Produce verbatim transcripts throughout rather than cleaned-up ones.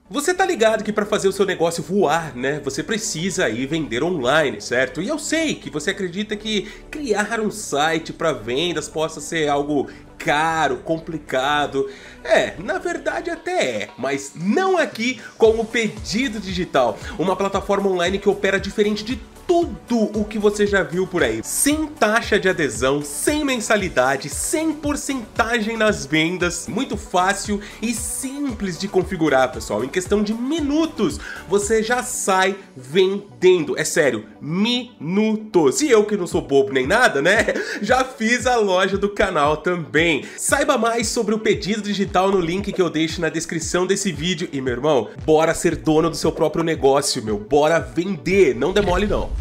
Você tá ligado que para fazer o seu negócio voar, né, você precisa aí vender online, certo? E eu sei que você acredita que criar um site para vendas possa ser algo caro, complicado. É, na verdade até é, mas não aqui com o Pedido Digital, uma plataforma online que opera diferente de tudo o que você já viu por aí. Sem taxa de adesão, sem mensalidade, sem porcentagem nas vendas, muito fácil e simples de configurar, pessoal. Em questão de minutos, você já sai vendendo. É sério, minutos. E eu que não sou bobo nem nada, né? Já fiz a loja do canal também. Saiba mais sobre o Pedido Digital no link que eu deixo na descrição desse vídeo. E, meu irmão, bora ser dono do seu próprio negócio, meu. Bora vender. Não demole, não.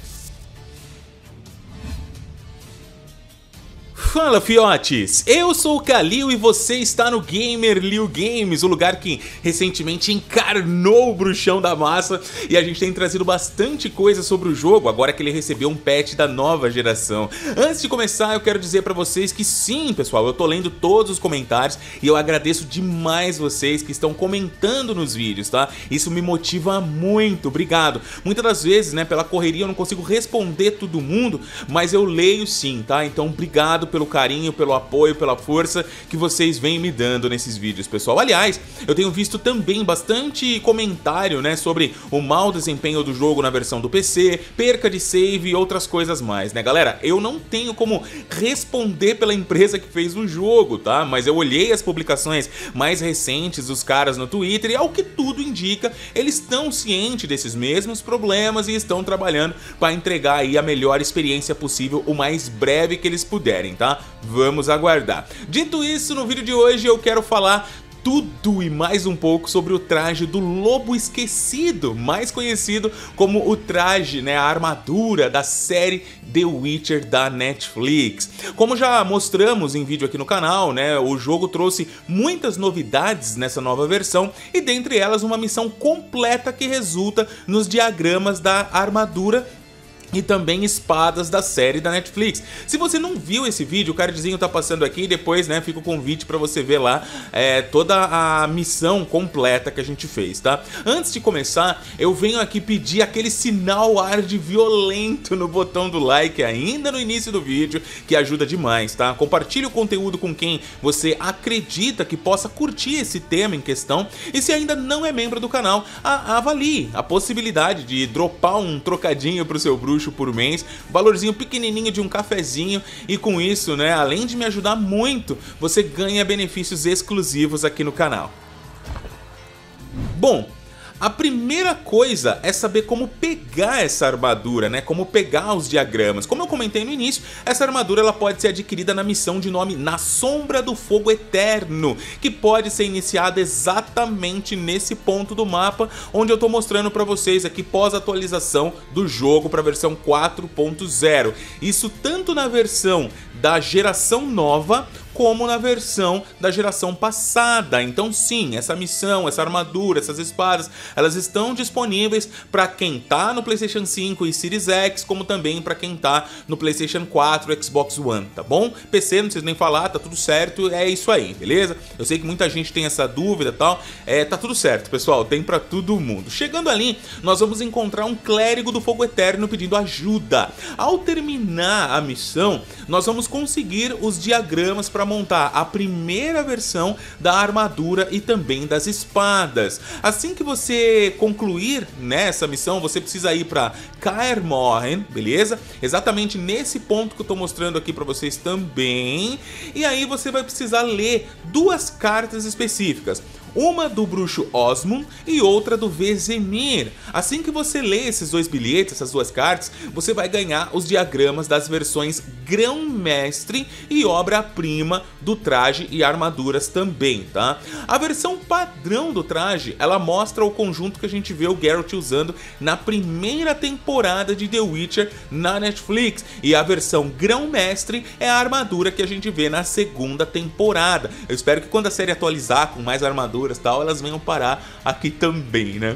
Fala, fiotes! Eu sou o Kalil e você está no Gamer Liu Games, o lugar que recentemente encarnou o bruxão da massa, e a gente tem trazido bastante coisa sobre o jogo, agora que ele recebeu um patch da nova geração. Antes de começar, eu quero dizer pra vocês que sim, pessoal, eu tô lendo todos os comentários e eu agradeço demais vocês que estão comentando nos vídeos, tá? Isso me motiva muito, obrigado. Muitas das vezes, né, pela correria eu não consigo responder todo mundo, mas eu leio sim, tá? Então, obrigado pelo pelo carinho, pelo apoio, pela força que vocês vêm me dando nesses vídeos, pessoal. Aliás, eu tenho visto também bastante comentário, né, sobre o mau desempenho do jogo na versão do P C, perca de save e outras coisas mais, né, galera? Eu não tenho como responder pela empresa que fez o jogo, tá? Mas eu olhei as publicações mais recentes dos caras no Twitter e, ao que tudo indica, eles estão cientes desses mesmos problemas e estão trabalhando para entregar aí a melhor experiência possível o mais breve que eles puderem, tá? Vamos aguardar. Dito isso, no vídeo de hoje eu quero falar tudo e mais um pouco sobre o traje do Lobo Esquecido, mais conhecido como o traje, né, a armadura da série The Witcher da Netflix. Como já mostramos em vídeo aqui no canal, né, o jogo trouxe muitas novidades nessa nova versão e dentre elas uma missão completa que resulta nos diagramas da armadura e também espadas da série da Netflix. Se você não viu esse vídeo, o cardzinho tá passando aqui e depois, né, fica o convite pra você ver lá é, toda a missão completa que a gente fez, tá? Antes de começar, eu venho aqui pedir aquele sinal ar de violento no botão do like ainda no início do vídeo, que ajuda demais, tá? Compartilhe o conteúdo com quem você acredita que possa curtir esse tema em questão e se ainda não é membro do canal, a avalie a possibilidade de dropar um trocadinho pro seu bruxo por mês, valorzinho pequenininho de um cafezinho, e com isso, né, além de me ajudar muito, você ganha benefícios exclusivos aqui no canal. Bom, a primeira coisa é saber como pegar essa armadura, né? Como pegar os diagramas. Como eu comentei no início, essa armadura ela pode ser adquirida na missão de nome Na Sombra do Fogo Eterno, que pode ser iniciada exatamente nesse ponto do mapa, onde eu tô mostrando pra vocês aqui pós-atualização do jogo para a versão quatro ponto zero. Isso tanto na versão da geração nova, como na versão da geração passada. Então sim, essa missão, essa armadura, essas espadas, elas estão disponíveis para quem tá no PlayStation cinco e Series X, como também para quem tá no PlayStation quatro e Xbox One, tá bom? P C, não preciso nem falar, tá tudo certo, é isso aí, beleza? Eu sei que muita gente tem essa dúvida e tal, é, tá tudo certo, pessoal, tem para todo mundo. Chegando ali, nós vamos encontrar um clérigo do Fogo Eterno pedindo ajuda. Ao terminar a missão, nós vamos conseguir os diagramas para montar a primeira versão da armadura e também das espadas. Assim que você concluir nessa missão, você precisa ir para Kaer Morhen, beleza? Exatamente nesse ponto que eu tô mostrando aqui para vocês também. E aí você vai precisar ler duas cartas específicas. Uma do bruxo Osmund e outra do Vesemir. Assim que você lê esses dois bilhetes, essas duas cartas, você vai ganhar os diagramas das versões Grão-Mestre e Obra-Prima do traje e armaduras também, tá? A versão padrão do traje, ela mostra o conjunto que a gente vê o Geralt usando na primeira temporada de The Witcher na Netflix, e a versão Grão-Mestre é a armadura que a gente vê na segunda temporada. Eu espero que quando a série atualizar com mais armaduras e tal, elas venham parar aqui também, né?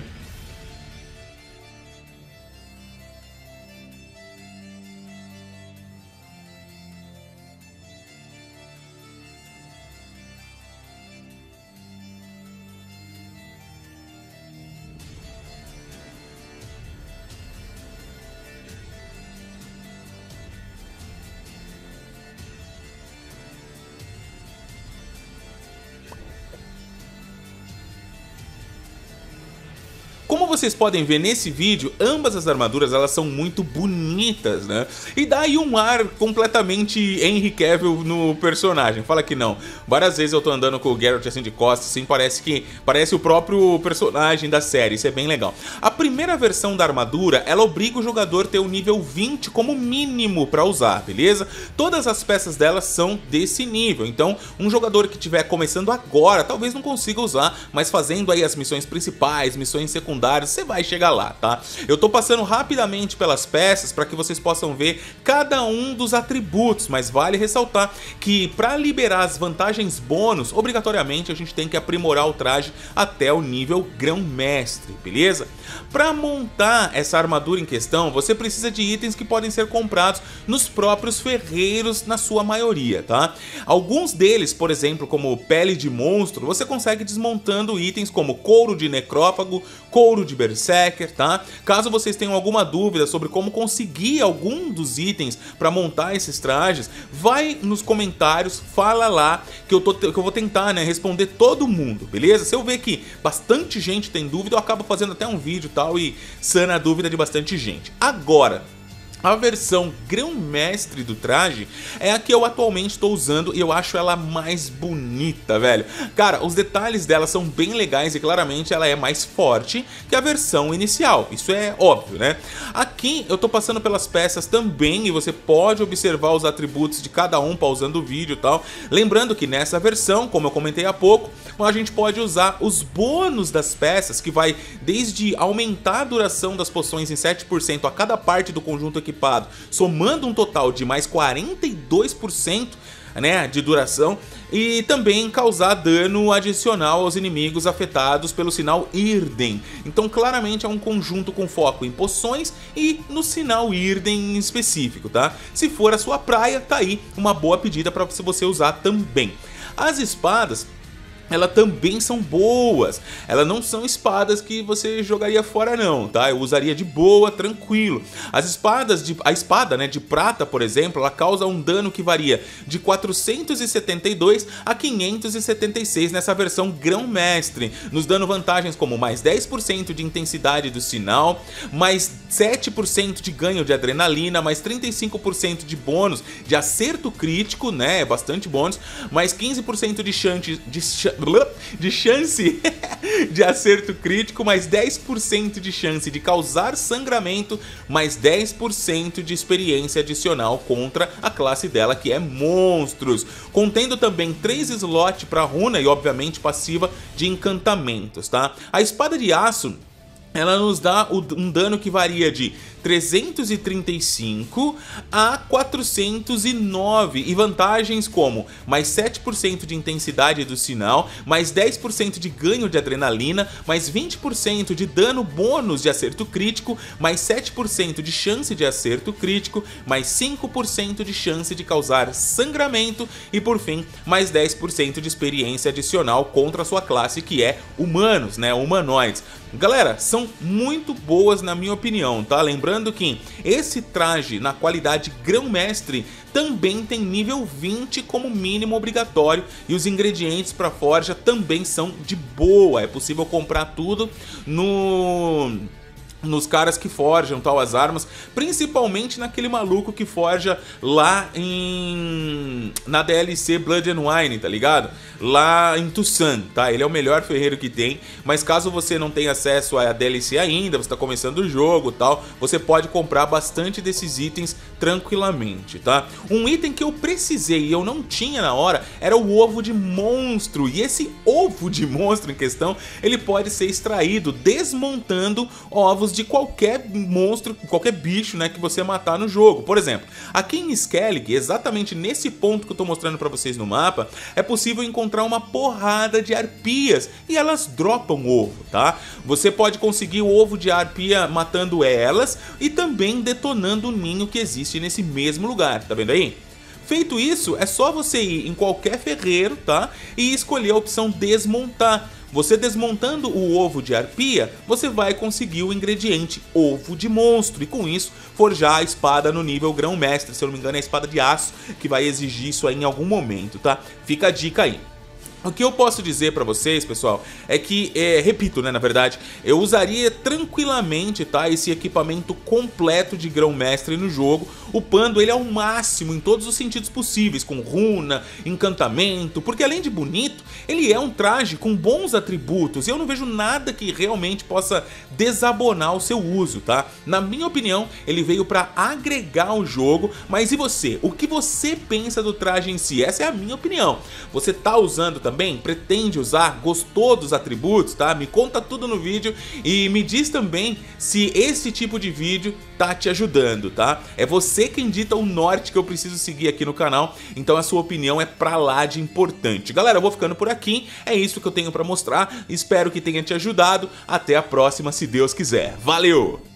Como vocês podem ver nesse vídeo, ambas as armaduras elas são muito bonitas, né? E dá aí um ar completamente Henry Cavill no personagem. Fala que não. Várias vezes eu tô andando com o Geralt assim de costas, assim, parece que parece o próprio personagem da série. Isso é bem legal. A primeira versão da armadura, ela obriga o jogador a ter o nível vinte como mínimo para usar, beleza? Todas as peças dela são desse nível. Então, um jogador que estiver começando agora, talvez não consiga usar, mas fazendo aí as missões principais, missões secundárias, você vai chegar lá, tá? Eu tô passando rapidamente pelas peças para que vocês possam ver cada um dos atributos, mas vale ressaltar que para liberar as vantagens bônus, obrigatoriamente a gente tem que aprimorar o traje até o nível grão-mestre, beleza? Para montar essa armadura em questão, você precisa de itens que podem ser comprados nos próprios ferreiros na sua maioria, tá? Alguns deles, por exemplo, como pele de monstro, você consegue desmontando itens como couro de necrófago, couro de berserker, tá? Caso vocês tenham alguma dúvida sobre como conseguir algum dos itens para montar esses trajes, vai nos comentários, fala lá que eu, tô, que eu vou tentar, né, responder todo mundo, beleza? Se eu ver que bastante gente tem dúvida, eu acabo fazendo até um vídeo e tal e sana a dúvida de bastante gente. Agora, a versão grão-mestre do traje é a que eu atualmente estou usando e eu acho ela mais bonita, velho. Cara, os detalhes dela são bem legais e claramente ela é mais forte que a versão inicial. Isso é óbvio, né? Aqui eu tô passando pelas peças também e você pode observar os atributos de cada um pausando o vídeo e tal. Lembrando que nessa versão, como eu comentei há pouco, a gente pode usar os bônus das peças, que vai desde aumentar a duração das poções em sete por cento a cada parte do conjunto equipado, somando um total de mais quarenta e dois por cento, né, de duração, e também causar dano adicional aos inimigos afetados pelo sinal Irden. Então claramente é um conjunto com foco em poções e no sinal Irden em específico, tá? Se for a sua praia, tá aí uma boa pedida para você usar também. As espadas, elas também são boas, elas não são espadas que você jogaria fora não, tá? Eu usaria de boa, tranquilo. As espadas, de, a espada, né, de prata, por exemplo, ela causa um dano que varia de quatrocentos e setenta e dois a quinhentos e setenta e seis nessa versão grão-mestre, nos dando vantagens como mais dez por cento de intensidade do sinal, mais sete por cento de ganho de adrenalina, mais trinta e cinco por cento de bônus de acerto crítico, né, é bastante bônus, mais quinze por cento de chance de de chance de acerto crítico, mais dez por cento de chance de causar sangramento, mais dez por cento de experiência adicional contra a classe dela, que é monstros, contendo também três slots para runa e obviamente passiva de encantamentos, tá? A espada de aço, ela nos dá um dano que varia de trezentos e trinta e cinco a quatrocentos e nove e vantagens como mais sete por cento de intensidade do sinal, mais dez por cento de ganho de adrenalina, mais vinte por cento de dano bônus de acerto crítico, mais sete por cento de chance de acerto crítico, mais cinco por cento de chance de causar sangramento e por fim mais dez por cento de experiência adicional contra a sua classe, que é humanos, né, humanoides. Galera, são muito boas na minha opinião, tá? Lembrando que esse traje na qualidade grão-mestre também tem nível vinte como mínimo obrigatório e os ingredientes para forja também são de boa, é possível comprar tudo no... nos caras que forjam tal as armas, principalmente naquele maluco que forja lá em... na D L C Blood and Wine, tá ligado? Lá em Toussaint, tá? Ele é o melhor ferreiro que tem, mas caso você não tenha acesso à D L C ainda, você tá começando o jogo tal, você pode comprar bastante desses itens tranquilamente, tá? Um item que eu precisei e eu não tinha na hora era o ovo de monstro, e esse ovo de monstro em questão, ele pode ser extraído desmontando ovos de qualquer monstro, qualquer bicho, né, que você matar no jogo. Por exemplo, aqui em Skellig, exatamente nesse ponto que eu tô mostrando pra vocês no mapa, é possível encontrar uma porrada de arpias e elas dropam ovo, tá? Você pode conseguir o ovo de arpia matando elas e também detonando o ninho que existe nesse mesmo lugar, tá vendo aí? Feito isso, é só você ir em qualquer ferreiro, tá? E escolher a opção desmontar. Você desmontando o ovo de arpia, você vai conseguir o ingrediente ovo de monstro e com isso forjar a espada no nível grão-mestre. Se eu não me engano é a espada de aço que vai exigir isso aí em algum momento, tá? Fica a dica aí. O que eu posso dizer pra vocês, pessoal, é que, é, repito, né, na verdade, eu usaria tranquilamente, tá, esse equipamento completo de grão-mestre no jogo, upando ele ao máximo em todos os sentidos possíveis, com runa, encantamento, porque além de bonito, ele é um traje com bons atributos e eu não vejo nada que realmente possa desabonar o seu uso, tá? Na minha opinião, ele veio pra agregar ao jogo, mas e você? O que você pensa do traje em si? Essa é a minha opinião. Você tá usando também? Também pretende usar, gostou dos atributos, tá? Me conta tudo no vídeo e me diz também se esse tipo de vídeo tá te ajudando, tá? É você quem dita o norte que eu preciso seguir aqui no canal, então a sua opinião é pra lá de importante. Galera, eu vou ficando por aqui, é isso que eu tenho pra mostrar, espero que tenha te ajudado, até a próxima se Deus quiser. Valeu!